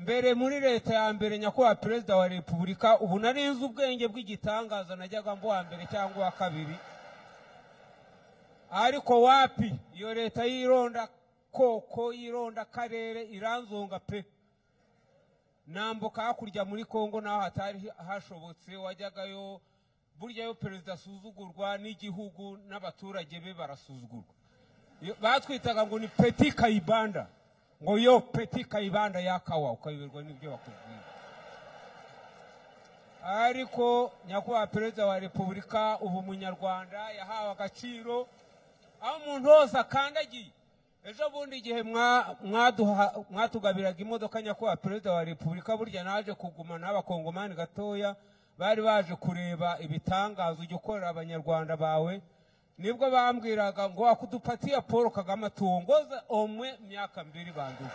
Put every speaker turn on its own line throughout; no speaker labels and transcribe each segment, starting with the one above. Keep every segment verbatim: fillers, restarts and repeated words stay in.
mbere muri leta ya mbere nyakubahwa perezida wa repubulika ubu narinze ubwenge bw'igitangaza najyaga mbu wa mbere cyangwa wa kabiri ariko wapi iyo leta yironda koko yironda karere iranzonga pe nambuka hakurya muri Kongo naho hatari hashobotse wajyagayo burya yo perezida asuzugurwa n'igihugu n'abaturage be barasuzugurwa batwitaga ngo ni Petit Kayibanda ngo yo Petit Kayibanda yakawa ukayoberwa n'ibyo bakubwira ariko nyakubahwa perezida wa repubulika ubu munyarwanda yahawe agaciro aho umuntu wose akandagiye ejo bundi igihe mwatugabiraga imodoka nyakubahwa perezida wa repubulika burya naje kuguma n'abakongomani gatoya bari baje kureba ibitangazo ujya ukorera abanyarwanda bawe nibwo bambwiraga ngo wakudupatiya Paul Kagame tuongoza omwe myaka mbiri banduze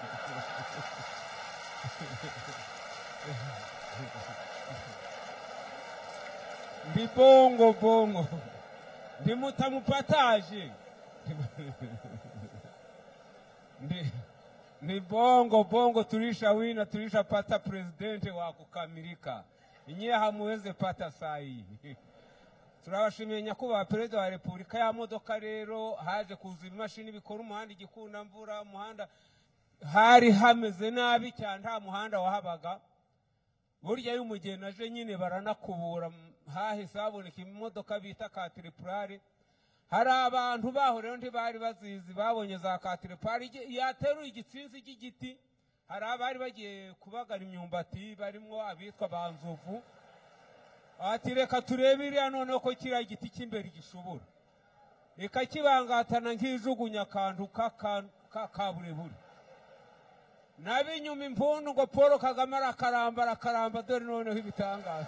ndi bongo bongo ndi mutamupataje ndi ni bongo bongo tulisha wina tulisha pata presidente wa kukamilika inye hamuweze pata sahi turabashimiye nyakubahwa perezida wa repubulika ya modoka rero haje kuza imashini bikora umuhanda igikunda mvura umuhanda hari hameze nabi cyane nta muhanda wahabaga burya y'umugeni aje nyine baranakubura hahise haboneka imodoka bita katiripurare hari abantu baho rero ntibari bazizi babonye za katiripurare yateruye igitsinzi cy'igiti hari abari bagiye kubagara imyumbati barimo abitwa banzovu ati reka turebe iriya noneho ko kiriya giti cy'imbere gishobora reka kibangatana nk'ijugunya akantu k'akaburebure nabinyuma impundu ngo Paul Kagame arakaramba arakaramba dore noneho ibitangaza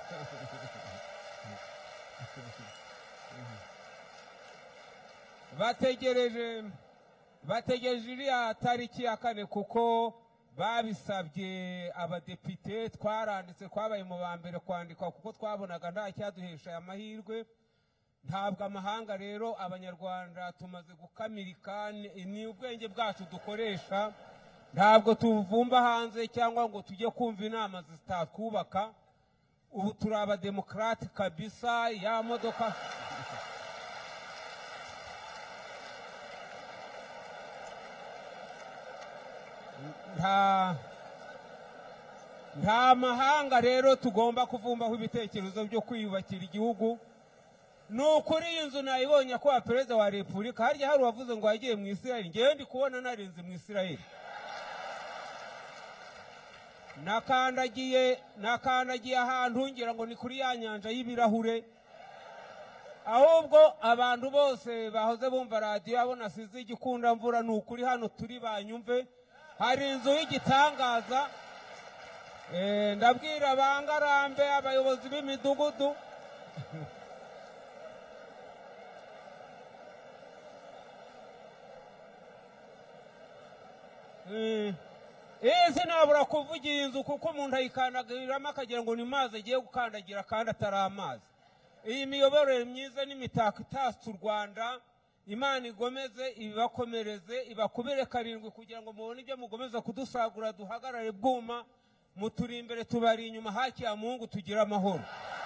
bategereje bategereje iriya tariki ya kane kuko babisabye abadepite twaranditse kwabaye mu bambere kwandikwa kuko twabonaga nta cyaduhesha aya mahirwe ntabwo amahanga rero abanyarwanda tumaze gukamirika ni ubwenge bwacu dukoresha ntabwo tuvumba hanze cyangwa ngo tujye kumva inama zitatwubaka ubu turi abademokrate kabisa ya modoka nta nta mahanga rero tugomba kuvumbaho ibitekerezo byo kwiyubakira igihugu nukuri iyi nzu nayibonye ko perezida wa repubulika harya hari uwavuze ngo yagiye mu Isirayeli ngewe ndi kubona narinze mu Isirayeli nakandagiye nakandagiye ahantu ngira ngo ni kuri ya nyanja y'ibirahure ahubwo abantu bose bahoze bumva radio abona sizi igikunda mvura nukuri hano turi banyumve hari inzu y'igitangaza eh ndabwira bangarambe abayobozi b'imidugudu eh eh sinabura kuvugira inzu kuko umuntu ayikandagiramo akagira ngo ni mazi agiye gukandagira kandi atari amazi iyi miyoborere myiza n'imitako itatse u Rwanda Imana igomeze ibibakomereze ibakubere karindwi kugira ngo mubone ibyo mugomeza kudusagura duhagarare bwuma muturi imbere tubari inyuma haki ya Mungu tugira amahoro.